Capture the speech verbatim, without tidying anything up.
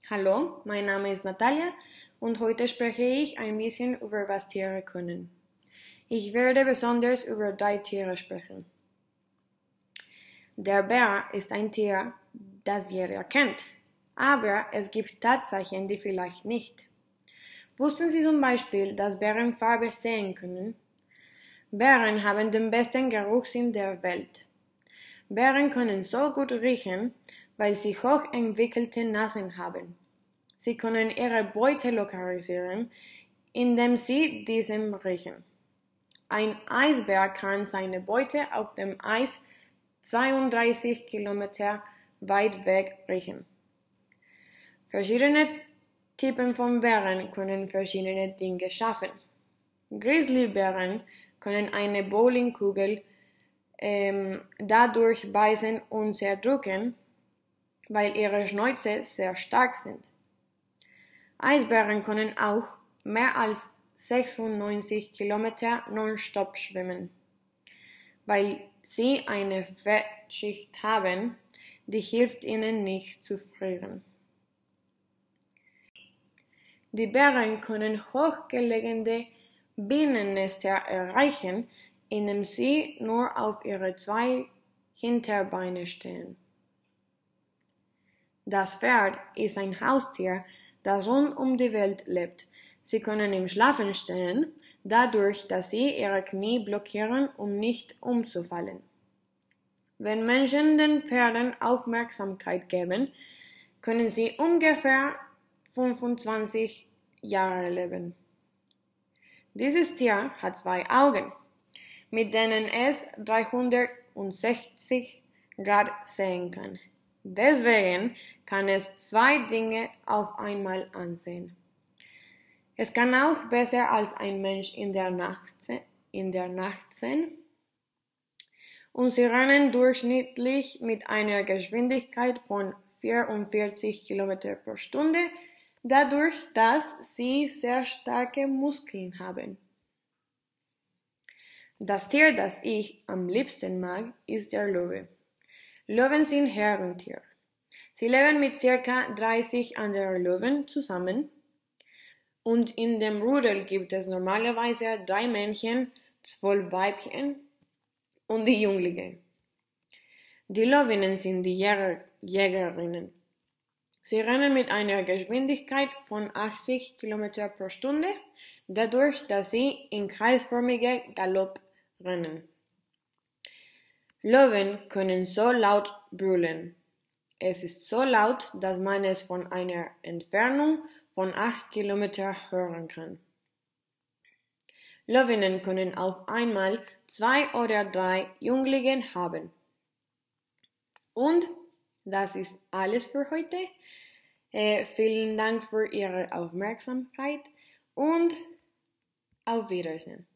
Hallo, mein Name ist Natalia und heute spreche ich ein bisschen über was Tiere können. Ich werde besonders über drei Tiere sprechen. Der Bär ist ein Tier, das jeder kennt, aber es gibt Tatsachen, die vielleicht nicht. Wussten Sie zum Beispiel, dass Bären Farbe sehen können? Bären haben den besten Geruchssinn der Welt. Bären können so gut riechen, weil sie hoch entwickelte Nasen haben. Sie können ihre Beute lokalisieren, indem sie diesem riechen. Ein Eisbär kann seine Beute auf dem Eis zweiunddreißig Kilometer weit weg riechen. Verschiedene Typen von Bären können verschiedene Dinge schaffen. Grizzlybären können eine Bowlingkugel ähm, dadurch beißen und zerdrücken, weil ihre Schnäuze sehr stark sind. Eisbären können auch mehr als sechsundneunzig Kilometer nonstop schwimmen, weil sie eine Fettschicht haben, die hilft ihnen nicht zu frieren. Die Bären können hochgelegene Bienennester erreichen, indem sie nur auf ihre zwei Hinterbeine stehen. Das Pferd ist ein Haustier, das rund um die Welt lebt. Sie können im Schlafen stehen, dadurch, dass sie ihre Knie blockieren, um nicht umzufallen. Wenn Menschen den Pferden Aufmerksamkeit geben, können sie ungefähr fünfundzwanzig Jahre leben. Dieses Tier hat zwei Augen, mit denen es dreihundertsechzig Grad sehen kann. Deswegen kann es zwei Dinge auf einmal ansehen. Es kann auch besser als ein Mensch in der Nacht, in der Nacht sehen. Und sie rennen durchschnittlich mit einer Geschwindigkeit von vierundvierzig Kilometer pro Stunde, dadurch, dass sie sehr starke Muskeln haben. Das Tier, das ich am liebsten mag, ist der Löwe. Löwen sind Herdentiere. Sie leben mit circa dreißig anderen Löwen zusammen und in dem Rudel gibt es normalerweise drei Männchen, zwölf Weibchen und die Junglinge. Die Löwinnen sind die Jäger, Jägerinnen. Sie rennen mit einer Geschwindigkeit von achtzig Kilometer pro Stunde, dadurch, dass sie in kreisförmige Galopp rennen. Löwen können so laut brüllen. Es ist so laut, dass man es von einer Entfernung von acht Kilometer hören kann. Löwinnen können auf einmal zwei oder drei Junglinge haben. Und das ist alles für heute. Äh, vielen Dank für Ihre Aufmerksamkeit und auf Wiedersehen.